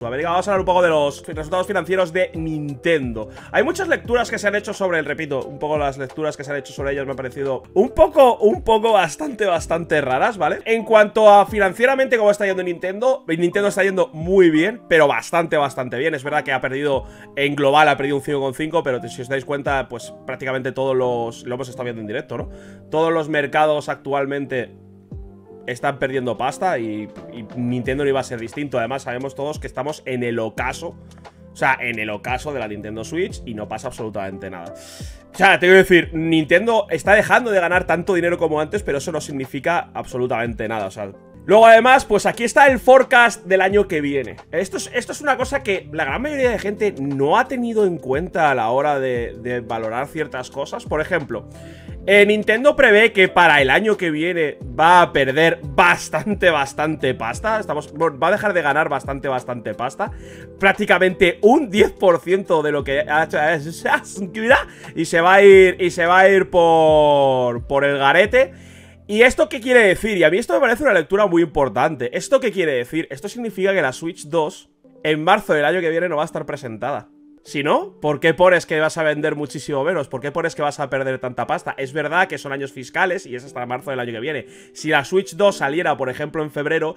Sudamérica. Vamos a hablar un poco de los resultados financieros de Nintendo. Hay muchas lecturas que se han hecho sobre el, repito, un poco las lecturas que se han hecho sobre ellos me han parecido un poco bastante raras, ¿vale? En cuanto a financieramente cómo está yendo Nintendo está yendo muy bien, pero bastante bien. Es verdad que ha perdido, en global ha perdido un 5,5, pero si os dais cuenta, pues prácticamente todos lo hemos estado viendo en directo, ¿no? Todos los mercados actualmente están perdiendo pasta y Nintendo no iba a ser distinto. Además, sabemos todos que estamos en el ocaso. O sea, en el ocaso de la Nintendo Switch y no pasa absolutamente nada. O sea, te voy a decir, Nintendo está dejando de ganar tanto dinero como antes, pero eso no significa absolutamente nada. O sea, luego además, pues aquí está el forecast del año que viene. Esto es una cosa que la gran mayoría de gente no ha tenido en cuenta a la hora de valorar ciertas cosas. Por ejemplo, Nintendo prevé que para el año que viene va a perder bastante pasta. Va a dejar de ganar bastante pasta. Prácticamente un 10% de lo que ha hecho. Y se va a ir por el garete. ¿Y esto qué quiere decir? Y a mí esto me parece una lectura muy importante. ¿Esto qué quiere decir? Esto significa que la Switch 2 en marzo del año que viene no va a estar presentada. Si no, ¿por qué pones que vas a vender muchísimo menos? ¿Por qué pones que vas a perder tanta pasta? Es verdad que son años fiscales y es hasta marzo del año que viene. Si la Switch 2 saliera, por ejemplo, en febrero,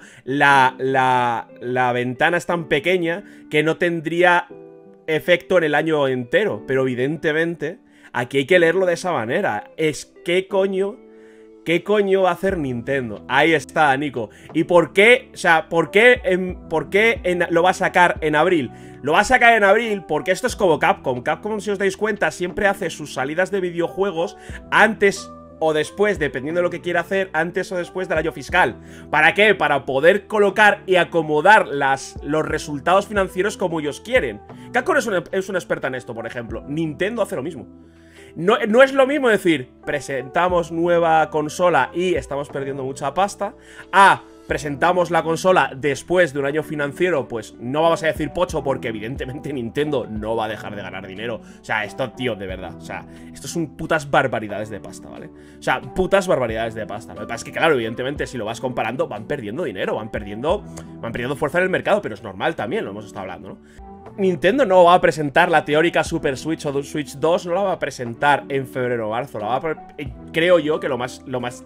la ventana es tan pequeña que no tendría efecto en el año entero. Pero evidentemente, aquí hay que leerlo de esa manera. Es ¿qué coño va a hacer Nintendo? Ahí está, Nico. ¿Y por qué? O sea, ¿por qué lo va a sacar en abril? Lo va a sacar en abril porque esto es como Capcom. Capcom, si os dais cuenta, siempre hace sus salidas de videojuegos antes o después, dependiendo de lo que quiera hacer, antes o después del año fiscal. ¿Para qué? Para poder colocar y acomodar los resultados financieros como ellos quieren. Capcom es una experta en esto, por ejemplo. Nintendo hace lo mismo. No es lo mismo decir, presentamos nueva consola y estamos perdiendo mucha pasta, presentamos la consola después de un año financiero, pues no vamos a decir pocho porque evidentemente Nintendo no va a dejar de ganar dinero. O sea, esto, tío, de verdad, o sea, esto son putas barbaridades de pasta, ¿vale? O sea, putas barbaridades de pasta. Lo que pasa es que, claro, evidentemente, si lo vas comparando, van perdiendo dinero, van perdiendo fuerza en el mercado, pero es normal también, lo hemos estado hablando, ¿no? Nintendo no va a presentar la teórica Super Switch o Switch 2, no la va a presentar en febrero o marzo. Creo yo que lo más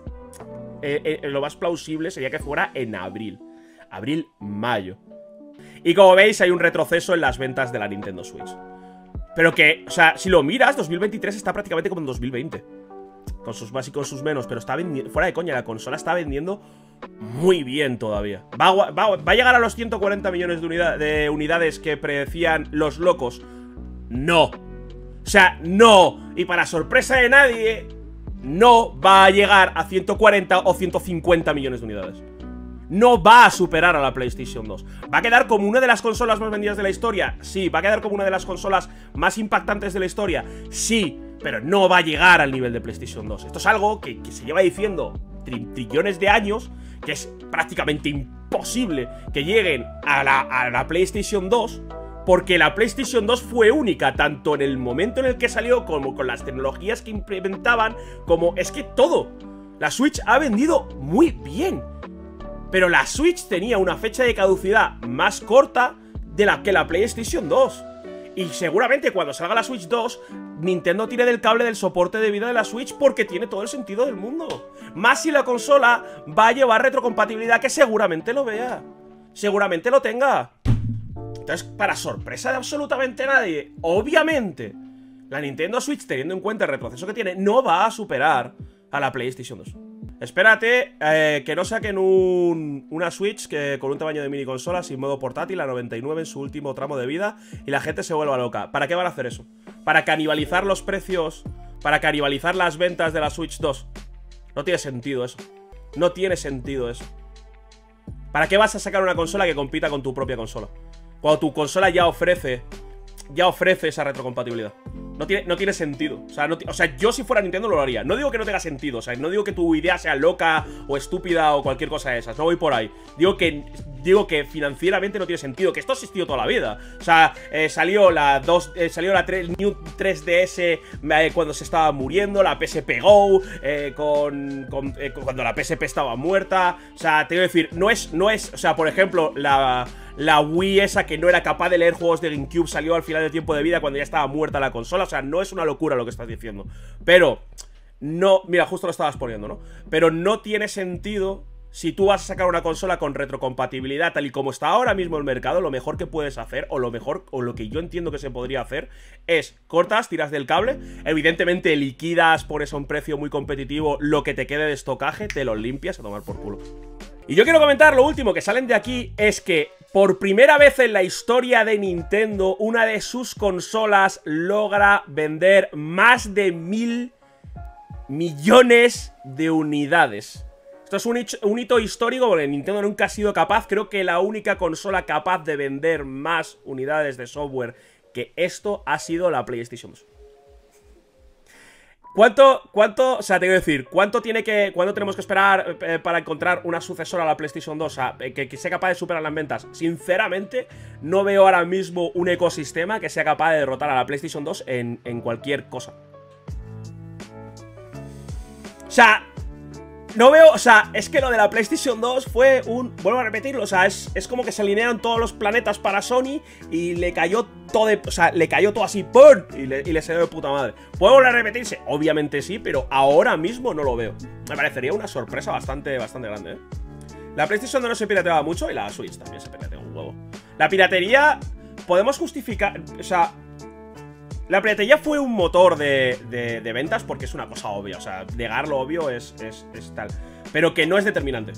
plausible sería que fuera en abril. Abril-mayo. Y como veis, hay un retroceso en las ventas de la Nintendo Switch. Pero que, o sea, si lo miras, 2023 está prácticamente como en 2020. Con sus más y con sus menos. Pero está vendiendo, fuera de coña, la consola está vendiendo muy bien todavía. ¿Va a llegar a los 140 millones de unidades que predecían los locos? No. O sea, no. Y para sorpresa de nadie, no va a llegar a 140 o 150 millones de unidades. No va a superar a la PlayStation 2. ¿Va a quedar como una de las consolas más vendidas de la historia? Sí. ¿Va a quedar como una de las consolas más impactantes de la historia? Sí. Pero no va a llegar al nivel de PlayStation 2. Esto es algo que se lleva diciendo trillones de años, que es prácticamente imposible que lleguen a la PlayStation 2, porque la PlayStation 2 fue única, tanto en el momento en el que salió, como con las tecnologías que implementaban, como es que todo. La Switch ha vendido muy bien, pero la Switch tenía una fecha de caducidad más corta que la PlayStation 2. Y seguramente cuando salga la Switch 2, Nintendo tire del cable del soporte de vida de la Switch, porque tiene todo el sentido del mundo. Más si la consola va a llevar retrocompatibilidad, que seguramente lo vea, seguramente lo tenga. Entonces, para sorpresa de absolutamente nadie, obviamente, la Nintendo Switch, teniendo en cuenta el retroceso que tiene, no va a superar a la PlayStation 2. Espérate que no saquen una Switch con un tamaño de mini consola sin modo portátil a 99 en su último tramo de vida y la gente se vuelva loca. ¿Para qué van a hacer eso? ¿Para canibalizar los precios? ¿Para canibalizar las ventas de la Switch 2? No tiene sentido eso. No tiene sentido eso. ¿Para qué vas a sacar una consola que compita con tu propia consola? Cuando tu consola ya ofrece esa retrocompatibilidad. No tiene sentido. O sea, yo si fuera Nintendo lo haría. No digo que no tenga sentido. O sea, no digo que tu idea sea loca o estúpida o cualquier cosa de esas. No voy por ahí. Digo que financieramente no tiene sentido. Que esto ha existido toda la vida. O sea, salió la New 3DS cuando se estaba muriendo. La PSP Go cuando la PSP estaba muerta. O sea, te quiero decir, no es. O sea, por ejemplo, la la Wii esa que no era capaz de leer juegos de GameCube salió al final del tiempo de vida cuando ya estaba muerta la consola. O sea, no es una locura lo que estás diciendo. Pero no, mira, justo lo estabas poniendo, ¿no? Pero no tiene sentido. Si tú vas a sacar una consola con retrocompatibilidad tal y como está ahora mismo el mercado, lo mejor que puedes hacer, o lo mejor, o lo que yo entiendo que se podría hacer, es cortas, tiras del cable, evidentemente liquidas, pones a un precio muy competitivo lo que te quede de estocaje, te lo limpias a tomar por culo. Y yo quiero comentar lo último que salen de aquí, es que por primera vez en la historia de Nintendo, una de sus consolas logra vender más de 1.000 millones de unidades. Esto es un hito histórico porque Nintendo nunca ha sido capaz. Creo que la única consola capaz de vender más unidades de software que esto ha sido la PlayStation 2. O sea, te quiero decir, ¿cuánto tenemos que esperar para encontrar una sucesora a la PlayStation 2? O sea, que sea capaz de superar las ventas. Sinceramente, no veo ahora mismo un ecosistema que sea capaz de derrotar a la PlayStation 2 en cualquier cosa. O sea, no veo, o sea, es que lo de la PlayStation 2 fue un... Vuelvo a repetirlo, o sea, es como que se alinearon todos los planetas para Sony y le cayó todo, o sea, le cayó todo así, ¡pum! Y le salió de puta madre. ¿Puede volver a repetirse? Obviamente sí, pero ahora mismo no lo veo. Me parecería una sorpresa bastante grande, ¿eh? La PlayStation 2 no se pirateaba mucho y la Switch también se piratea un huevo. La piratería, podemos justificar, o sea... La piratería fue un motor de ventas porque es una cosa obvia. O sea, negar lo obvio es tal. Pero que no es determinante.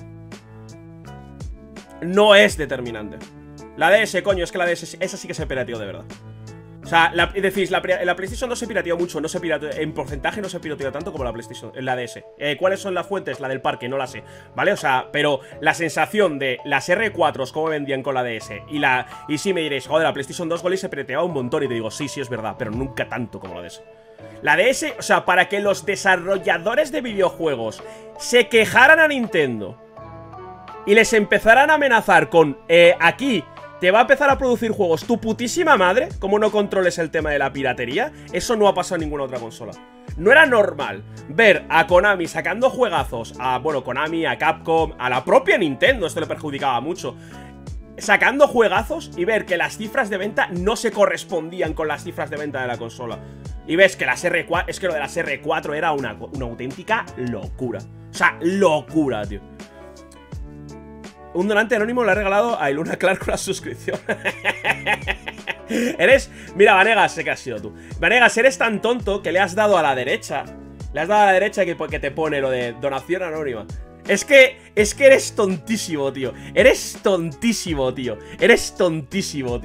No es determinante. La DS, coño, es que la DS, esa sí que se pirateó de verdad. O sea, decís, la PlayStation 2 se pirateó mucho, no se pirateó, en porcentaje no se pirateó tanto como la PlayStation, la DS. ¿Cuáles son las fuentes? La del parque, no la sé, ¿vale? O sea, pero la sensación de las R4s, cómo vendían con la DS, y sí me diréis, joder, la PlayStation 2 Gold se pirateaba un montón, y te digo, sí, es verdad, pero nunca tanto como la DS. La DS, o sea, para que los desarrolladores de videojuegos se quejaran a Nintendo y les empezaran a amenazar con, aquí... te va a empezar a producir juegos tu putísima madre, como no controles el tema de la piratería. Eso no ha pasado en ninguna otra consola. No era normal ver a Konami sacando juegazos a, bueno, Konami, a Capcom, a la propia Nintendo, esto le perjudicaba mucho, sacando juegazos y ver que las cifras de venta no se correspondían con las cifras de venta de la consola. Y ves que las R4, es que lo de las R4 era una auténtica locura. O sea, locura, tío. Un donante anónimo le ha regalado a Iluna Clark con la suscripción. Mira, Vanegas, sé que has sido tú. Vanegas, eres tan tonto que le has dado a la derecha. Le has dado a la derecha que te pone lo de donación anónima. Es que eres tontísimo, tío. Eres tontísimo, tío.